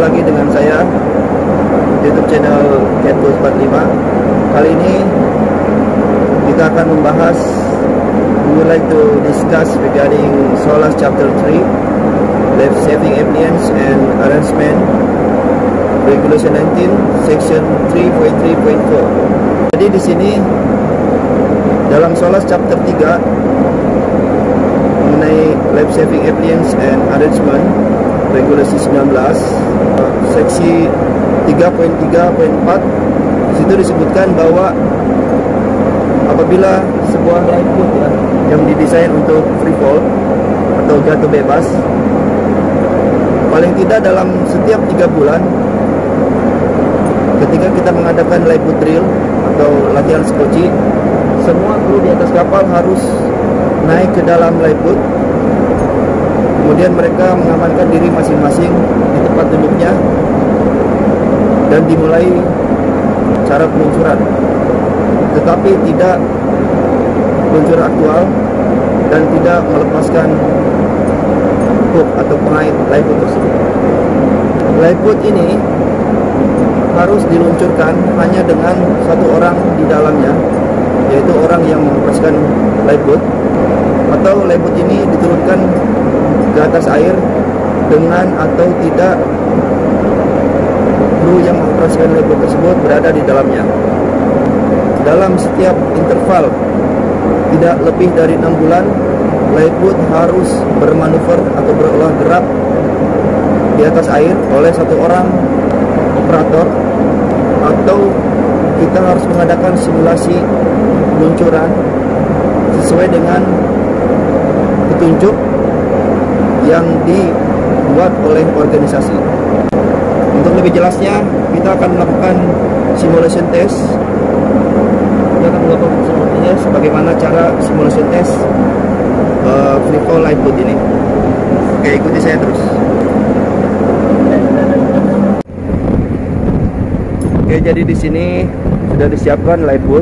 lagi dengan saya YouTube channel Catbus 45. Kali ini kita akan membahas, we would like to discuss regarding SOLAS chapter 3, life saving appliance and arrangement, regulation 19 section 3.3.4. Jadi di sini dalam SOLAS chapter 3 mengenai life saving appliance and arrangement regulasi 19, seksi 3.3.4, di situ disebutkan bahwa apabila sebuah lifeboat yang didesain untuk free fall atau jatuh bebas, paling tidak dalam setiap 3 bulan ketika kita mengadakan lifeboat drill atau latihan skoci, semua kru di atas kapal harus naik ke dalam lifeboat. Kemudian mereka mengamankan diri masing-masing di tempat duduknya dan dimulai cara peluncuran, tetapi tidak peluncur aktual dan tidak melepaskan hook atau pengait lifeboat tersebut. Lifeboat ini harus diluncurkan hanya dengan satu orang di dalamnya, yaitu orang yang mengoperasikan lifeboat, atau lifeboat ini diturunkan ke atas air dengan atau tidak kru yang mengoperasikan lifeboat tersebut berada di dalamnya. Dalam setiap interval tidak lebih dari 6 bulan, lifeboat harus bermanuver atau berolah gerak di atas air oleh satu orang operator, atau kita harus mengadakan simulasi peluncuran sesuai dengan petunjuk yang dibuat oleh organisasi. Untuk lebih jelasnya, kita akan melakukan simulation test. Kita akan melakukan simulation test bagaimana cara simulation test free fall lifeboat ini. Oke, ikuti saya terus. Oke, jadi di sini sudah disiapkan lifeboat,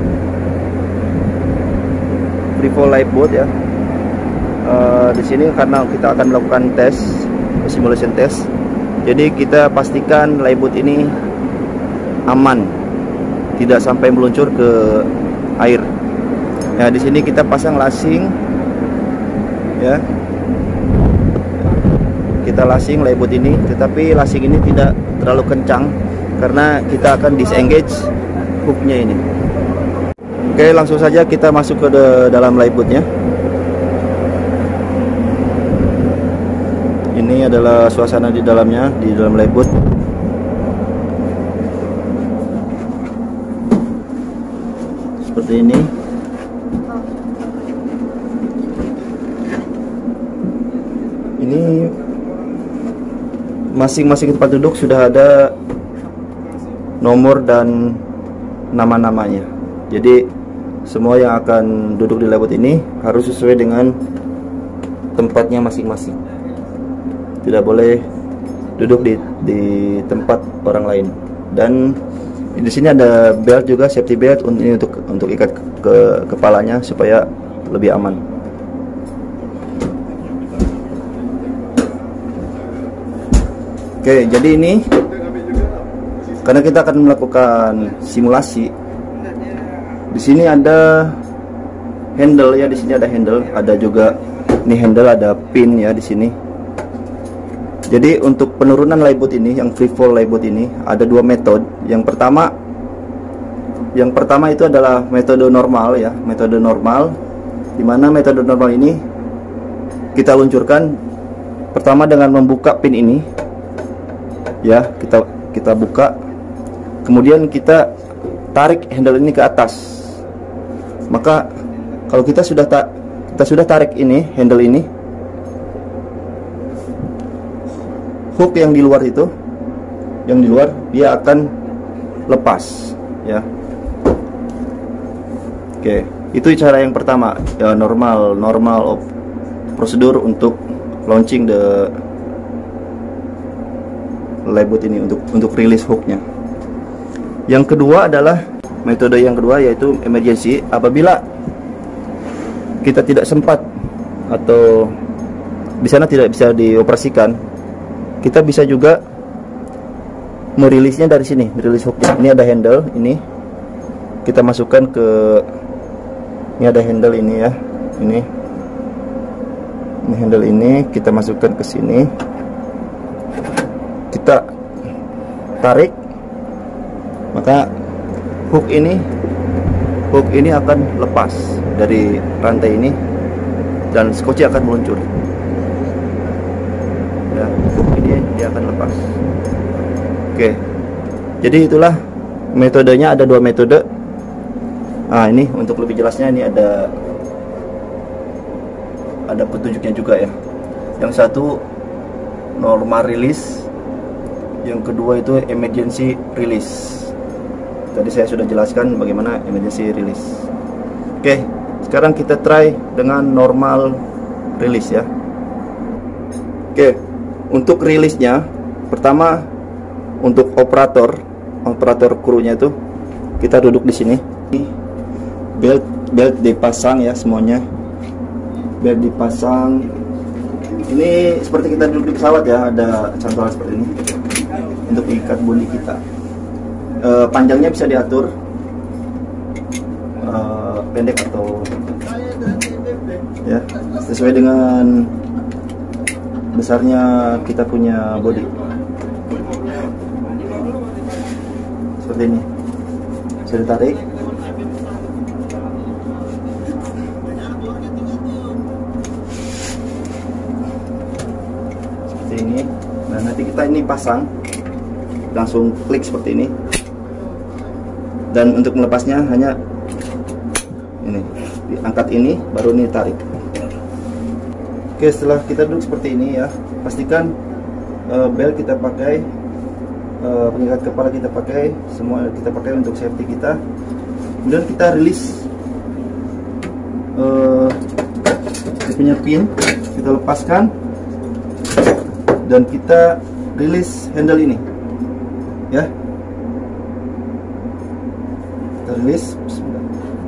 free fall lifeboat ya. Di sini karena kita akan melakukan tes, simulation test, jadi kita pastikan lifeboat ini aman, tidak sampai meluncur ke air. Ya, di sini kita pasang lasing, ya. Kita lasing lifeboat ini, tetapi lasing ini tidak terlalu kencang karena kita akan disengage hooknya ini. Oke, langsung saja kita masuk ke dalam lifeboatnya. Ini adalah suasana di dalamnya, di dalam lifeboat. Seperti ini. Ini masing-masing tempat duduk sudah ada nomor dan nama-namanya. Jadi semua yang akan duduk di lifeboat ini harus sesuai dengan tempatnya masing-masing. Tidak boleh duduk di tempat orang lain. Dan di sini ada belt juga, safety belt ini untuk ikat ke kepalanya supaya lebih aman. Oke, jadi ini karena kita akan melakukan simulasi. Di sini ada handle ya, di sini ada handle, ada juga ini handle, ada pin ya di sini. Jadi untuk penurunan lifeboat ini, yang free fall lifeboat ini, ada 2 metode. Yang pertama itu adalah metode normal ya, metode normal, dimana metode normal ini kita luncurkan pertama dengan membuka pin ini, ya, kita buka, kemudian kita tarik handle ini ke atas. Maka kalau kita sudah tarik ini, handle ini, hook yang di luar itu, dia akan lepas ya. Oke, itu cara yang pertama ya, normal prosedur untuk launching the lifeboat ini, untuk rilis hooknya. Yang kedua adalah metode yang kedua, yaitu emergency. Apabila kita tidak sempat atau di sana tidak bisa dioperasikan, kita bisa juga merilisnya dari sini, merilis hooknya. Ini ada handle, ini kita masukkan ke, ini ada handle ini ya, ini handle ini kita masukkan ke sini, kita tarik, maka hook ini akan lepas dari rantai ini dan skoci akan meluncur ya. Hook ini dia akan lepas. Oke, jadi itulah metodenya. Ada 2 metode. Nah, ini untuk lebih jelasnya, ini ada petunjuknya juga ya. Yang satu normal release, yang kedua itu emergency release. Tadi saya sudah jelaskan bagaimana emergency release. Oke, sekarang kita try dengan normal release ya. Oke, untuk rilisnya, pertama untuk operator krunya itu kita duduk di sini. Belt dipasang ya, semuanya belt dipasang. Ini seperti kita duduk di pesawat ya, ada cantolan seperti ini untuk ikat bodi kita. Panjangnya bisa diatur, pendek atau ya, sesuai dengan besarnya kita punya bodi. Seperti ini, bisa ditarik. Seperti ini. Nah, nanti kita ini pasang, langsung klik seperti ini. Dan untuk melepasnya hanya ini, diangkat ini, baru ini tarik. Oke, setelah kita duduk seperti ini ya, pastikan belt kita pakai, pengikat kepala kita pakai, semua kita pakai untuk safety kita. Kemudian kita rilis punya pin, kita lepaskan dan kita rilis handle ini ya. Kita rilis. Bismillah.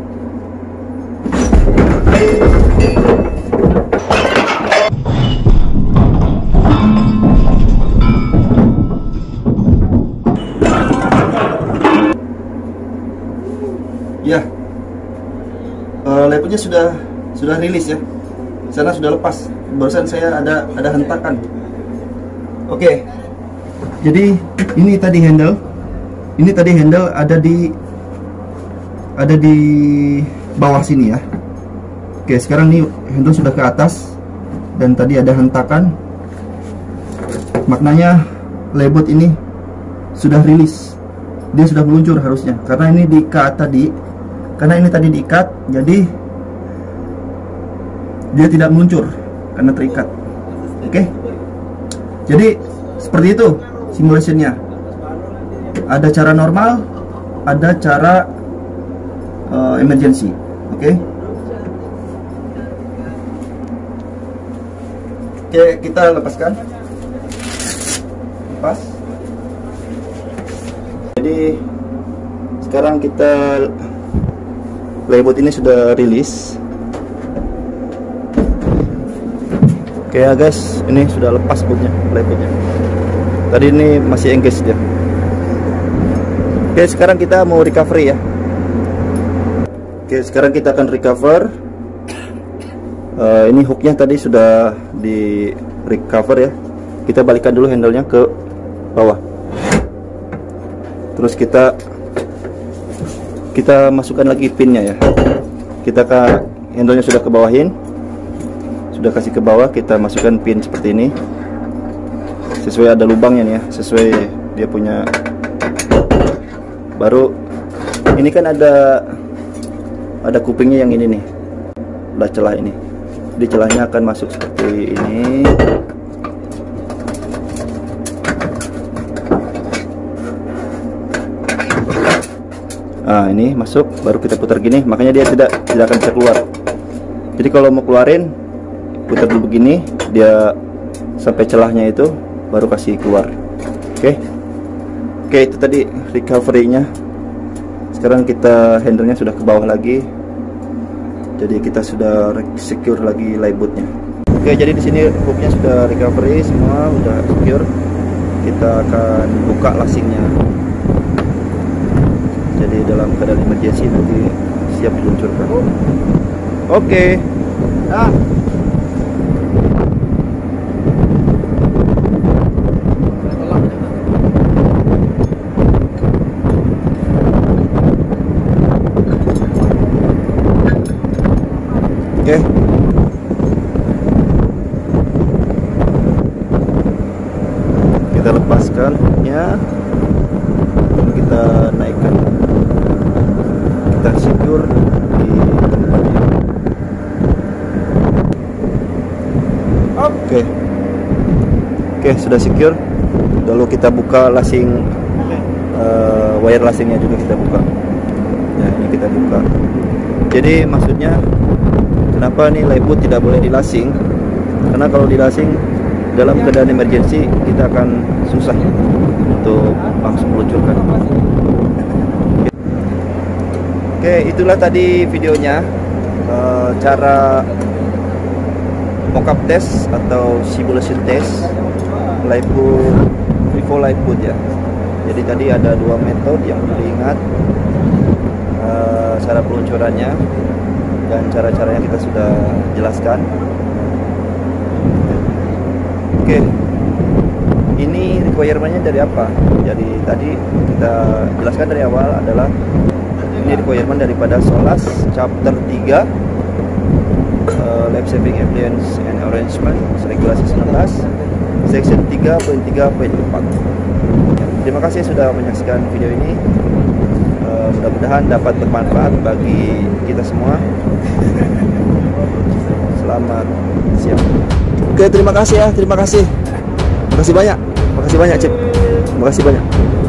Ya, leputnya sudah rilis ya. Sana sudah lepas. Barusan saya ada hentakan. Oke. Jadi ini tadi handle. Ini tadi handle ada di bawah sini ya. Oke, sekarang nih handle sudah ke atas dan tadi ada hentakan. Maknanya lebot ini sudah rilis. Dia sudah meluncur harusnya. Karena ini diikat tadi. Karena ini tadi diikat, jadi dia tidak meluncur karena terikat. Oke. Jadi seperti itu simulationnya. Ada cara normal, ada cara emergency. Oke. Oke, kita lepaskan. Lepas. Jadi sekarang kita lebot ini sudah rilis. Oke ya guys, ini sudah lepas lebotnya. Tadi ini masih engage dia. Oke, sekarang kita mau recovery ya. Oke, sekarang kita akan recover. Ini hooknya tadi sudah di recover ya. Kita balikkan dulu handle-nya ke bawah. Terus kita masukkan lagi pinnya ya. Handle-nya sudah ke bawahin, sudah kasih ke bawah, kita masukkan pin seperti ini. Sesuai ada lubangnya nih ya, sesuai dia punya. Baru ini kan ada kupingnya yang ini nih, ada celah ini. Di celahnya akan masuk seperti ini. Nah, ini masuk, baru kita putar gini, makanya dia tidak akan bisa keluar. Jadi kalau mau keluarin, putar dulu begini, dia sampai celahnya itu, baru kasih keluar. Oke, itu tadi recovery-nya. Sekarang kita handle-nya sudah ke bawah lagi, jadi kita sudah secure lagi lifeboatnya. Oke, jadi di sini hooknya sudah recovery semua, udah secure. kita akan buka lasingnya. Jadi dalam keadaan emergency nanti siap diluncurkan. Oke. Nah. Oke. Kita lepaskan ya. Kita naikkan. Kita secure di tempatnya. Oke. Oke, sudah secure. Lalu kita buka lasing, wire lasingnya juga kita buka. Ya, ini kita buka. Jadi maksudnya kenapa nih lifeboat tidak boleh dilasing? Karena kalau dilasing dalam keadaan emergency kita akan susah untuk langsung meluncurkan. Oke, itulah tadi videonya, cara mock-up test atau simulation test lifeboat, Vivo lifeboat ya. Jadi tadi ada dua metode yang perlu diingat, cara peluncurannya dan cara-caranya kita sudah jelaskan. Oke, ini requirement-nya dari apa? Jadi tadi kita jelaskan dari awal adalah ini requirement daripada SOLAS chapter 3, life saving appliance and arrangement, regulasi 19, section 3.3.4. Terima kasih sudah menyaksikan video ini. Mudah-mudahan dapat bermanfaat bagi kita semua. Selamat siang. Oke, terima kasih ya, terima kasih. Makasih banyak, Cip. Makasih banyak.